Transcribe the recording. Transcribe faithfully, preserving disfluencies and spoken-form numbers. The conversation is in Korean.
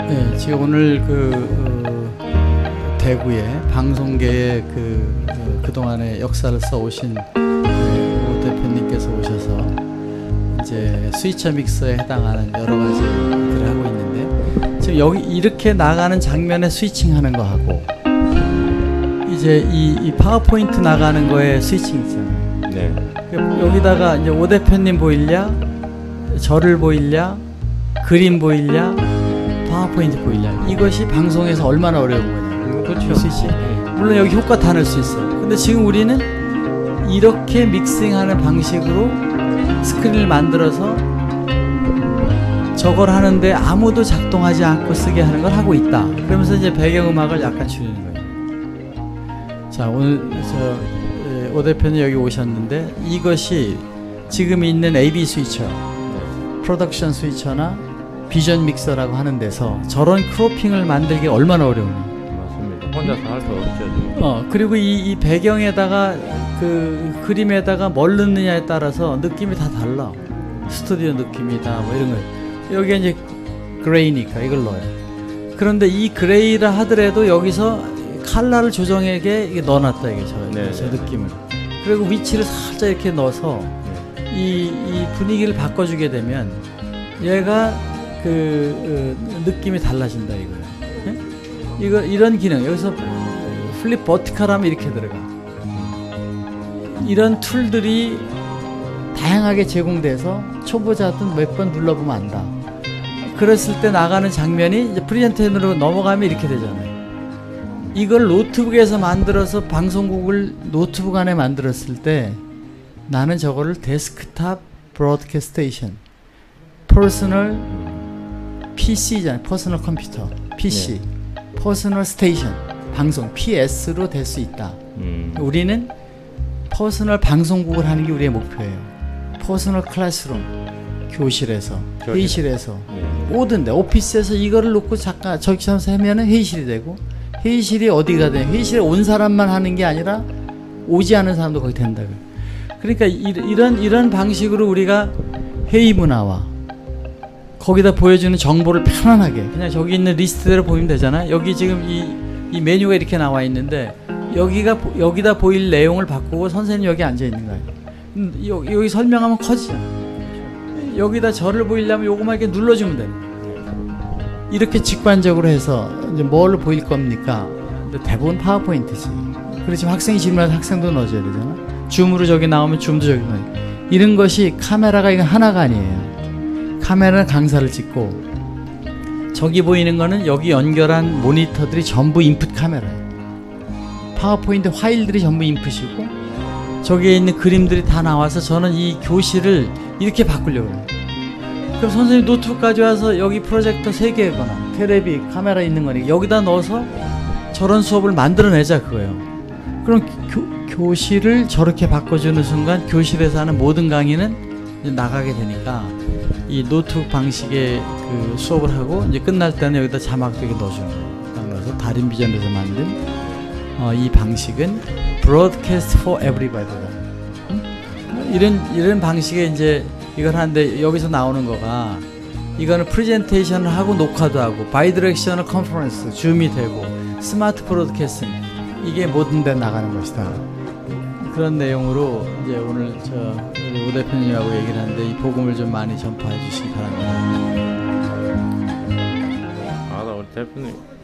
네, 지금 오늘 그 어, 대구의 방송계의 그 어, 그동안의 역사를 써오신 네, 오 대표님께서 오셔서 이제 스위처 믹서에 해당하는 여러 가지 일들을 하고 있는데, 지금 여기 이렇게 나가는 장면에 스위칭하는 거 하고 이제 이, 이 파워포인트 나가는 거에 스위칭 있잖아요. 네. 여기다가 이제 오 대표님 보일냐, 저를 보일냐, 그림 보일냐, 파워포인트 보일냐, 이것이 방송에서 얼마나 어려운 거냐. 그렇죠. 스위칭. 물론 여기 효과 다 넣을 수 있어. 근데 지금 우리는 이렇게 믹싱하는 방식으로 스크린을 만들어서 저걸 하는데 아무도 작동하지 않고 쓰게 하는 걸 하고 있다. 그러면서 이제 배경음악을 약간 줄이는 거예요. 자, 오늘 저 오 대표님 여기 오셨는데, 이것이 지금 있는 에이비 스위처, 프로덕션 스위처나 비전 믹서라고 하는 데서 저런 크로핑을 만들기 얼마나 어려우냐. 맞습니다. 혼자서 할 수 없죠. 어, 그리고 이, 이 배경에다가 그 그림에다가 뭘 넣느냐에 따라서 느낌이 다 달라. 스튜디오 느낌이다 뭐 이런 거. 여기에 이제 그레이니까 이걸 넣어요. 그런데 이 그레이라 하더라도 여기서 컬러를 조정하게 이게 넣어놨다, 이게 저, 네, 저 느낌을. 그리고 위치를 살짝 이렇게 넣어서 네. 이, 이 분위기를 바꿔주게 되면 얘가 그 어, 느낌이 달라진다 이거예요. 네? 이거 이런 기능, 여기서 플립 버티컬하면 이렇게 들어가. 이런 툴들이 다양하게 제공돼서 초보자든 몇 번 눌러보면 안다. 그랬을 때 나가는 장면이 이제 프레젠테이션으로 넘어가면 이렇게 되잖아요. 이걸 노트북에서 만들어서 방송국을 노트북 안에 만들었을 때 나는 저거를 데스크탑 브로드캐스트 스테이션, 퍼스널 피씨잖아요. 퍼스널 컴퓨터, 피씨, 네. 퍼스널 스테이션, 방송, 피에스로 될 수 있다. 음. 우리는 퍼스널 방송국을 하는 게 우리의 목표예요. 퍼스널 클래스룸, 교실에서, 교실. 회의실에서, 네. 모든 데, 오피스에서 이거를 놓고 잠깐 저기서 하면은 회의실이 되고, 회의실이 어디가 돼? 회의실에 온 사람만 하는 게 아니라 오지 않은 사람도 거기 된다고요. 그러니까 이, 이런 이런 방식으로 우리가 회의 문화와 거기다 보여주는 정보를 편안하게 그냥 저기 있는 리스트대로 보이면 되잖아요. 여기 지금 이, 이 메뉴가 이렇게 나와 있는데 여기가 여기다 보일 내용을 바꾸고 선생님 여기 앉아 있는 거예요. 여기, 여기 설명하면 커지잖아. 여기다 저를 보이려면 요거만 이렇게 눌러주면 돼요. 이렇게 직관적으로 해서 이제 뭘 보일 겁니까? 근데 대부분 파워포인트지. 그렇지만 학생이 질문해서 학생도 넣어줘야 되잖아. 줌으로 저기 나오면 줌도 저기 넣어야 돼. 이런 것이 카메라가 이건 하나가 아니에요. 카메라는 강사를 찍고 저기 보이는 거는 여기 연결한 모니터들이 전부 인풋 카메라예요. 파워포인트 파일들이 전부 인풋이고 저기에 있는 그림들이 다 나와서 저는 이 교실을 이렇게 바꾸려고 해요. 그럼 선생님 노트북 가져와서 여기 프로젝터 세 개거나 테레비 카메라 있는 거니까 여기다 넣어서 저런 수업을 만들어내자 그거예요. 그럼 교, 교실을 저렇게 바꿔주는 순간 교실에서 하는 모든 강의는 이제 나가게 되니까 이 노트북 방식의 그 수업을 하고 이제 끝날 때는 여기다 자막도 이렇게 넣어주는 거예요. 그래서 다른 비전에서 만든 어, 이 방식은 Broadcast for Everybody다. 응? 이런 이런 방식의 이제 이걸 하는데 여기서 나오는 거가 이거는 프레젠테이션을 하고 녹화도 하고 바이디렉셔널 컨퍼런스, 줌이 되고 스마트 브로드캐스팅 이게 모든 데 나가는 것이다. 그런 내용으로 이제 오늘 저 오 대표님하고 얘기를 하는데 이 복음을 좀 많이 전파해 주시기 바랍니다. 아, 나 우리 대표님